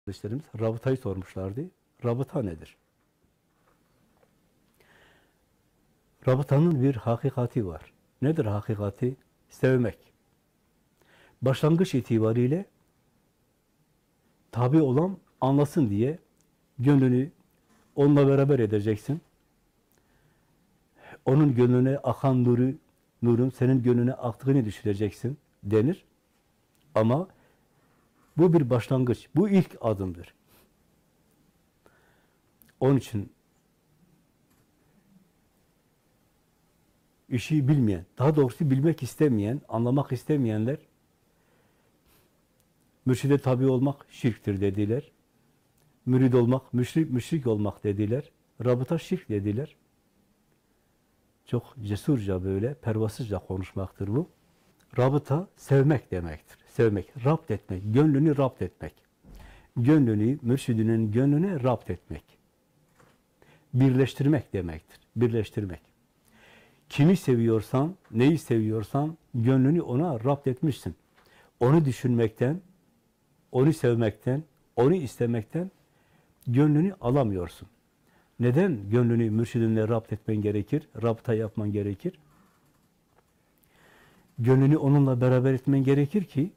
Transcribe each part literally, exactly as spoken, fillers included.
kardeşlerimiz rabıtayı sormuşlardı. Rabıta nedir? Rabıtanın bir hakikati var. Nedir hakikati? Sevmek. Başlangıç itibariyle tabi olan anlasın diye gönlünü onunla beraber edeceksin. Onun gönlüne akan nuru, nurun senin gönlüne aktığını düşüneceksin denir. Ama bu bir başlangıç. Bu ilk adımdır. Onun için işi bilmeyen, daha doğrusu bilmek istemeyen, anlamak istemeyenler mürşide tabi olmak şirktir dediler. Mürid olmak, müşrik, müşrik olmak dediler. Rabıta şirk dediler. Çok cesurca böyle, pervasızca konuşmaktır bu. Rabıta sevmek demektir. Sevmek, rapt etmek, gönlünü rapt etmek. Gönlünü, mürşidinin gönlüne rapt etmek. Birleştirmek demektir. Birleştirmek. Kimi seviyorsan, neyi seviyorsan, gönlünü ona rapt etmişsin. Onu düşünmekten, onu sevmekten, onu istemekten gönlünü alamıyorsun. Neden gönlünü mürşidinle rapt etmen gerekir? Rapta yapman gerekir. Gönlünü onunla beraber etmen gerekir ki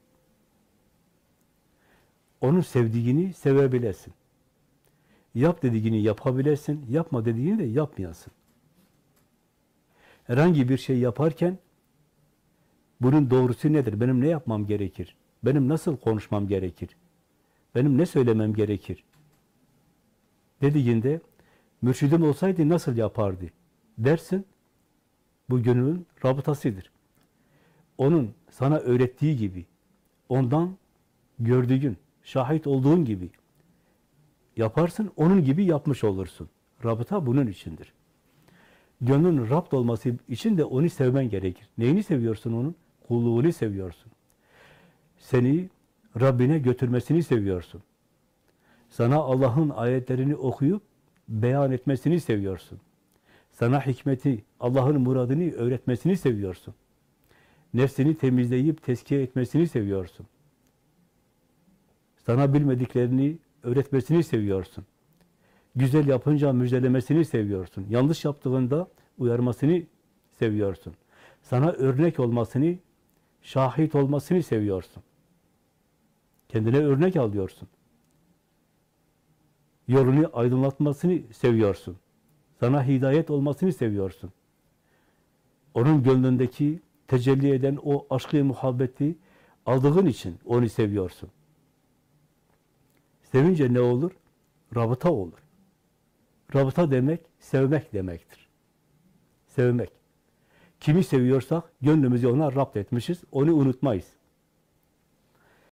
onun sevdiğini sevebilesin. Yap dediğini yapabilesin, yapma dediğini de yapmayasın. Herhangi bir şey yaparken bunun doğrusu nedir? Benim ne yapmam gerekir? Benim nasıl konuşmam gerekir? Benim ne söylemem gerekir? Dediğinde mürşidim olsaydı nasıl yapardı dersin. Bu gönlün rabıtasıdır. Onun sana öğrettiği gibi, ondan gördüğün, şahit olduğun gibi yaparsın, onun gibi yapmış olursun. Rabıta bunun içindir. Gönlün rapt olması için de onu sevmen gerekir. Neyini seviyorsun onun? Kulluğunu seviyorsun. Seni Rabbine götürmesini seviyorsun. Sana Allah'ın ayetlerini okuyup beyan etmesini seviyorsun. Sana hikmeti, Allah'ın muradını öğretmesini seviyorsun. Nefsini temizleyip tezkiye etmesini seviyorsun. Sana bilmediklerini öğretmesini seviyorsun. Güzel yapınca müjdelemesini seviyorsun. Yanlış yaptığında uyarmasını seviyorsun. Sana örnek olmasını, şahit olmasını seviyorsun. Kendine örnek alıyorsun. Yolunu aydınlatmasını seviyorsun. Sana hidayet olmasını seviyorsun. Onun gönlündeki tecelli eden o aşkı muhabbeti aldığın için onu seviyorsun. Sevince ne olur? Rabıta olur. Rabıta demek, sevmek demektir. Sevmek. Kimi seviyorsak gönlümüzü ona rapt etmişiz, onu unutmayız.